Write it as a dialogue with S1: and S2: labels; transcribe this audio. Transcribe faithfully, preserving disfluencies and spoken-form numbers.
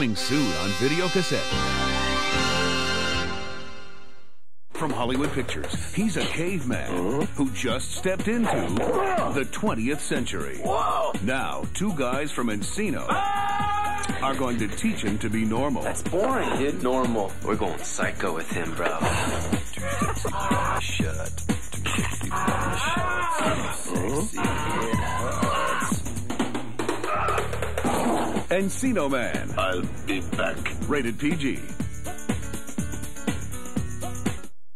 S1: Coming soon on video cassette. From Hollywood Pictures, he's a caveman uh-huh. who just stepped into the twentieth century.
S2: Whoa.
S1: Now, two guys from Encino ah! are going to teach him to be normal.
S2: That's boring, dude. Normal. We're going psycho with him, bro. Shut. Sexy body shots. Sexy
S1: Encino Man.
S2: I'll be back.
S1: Rated P G.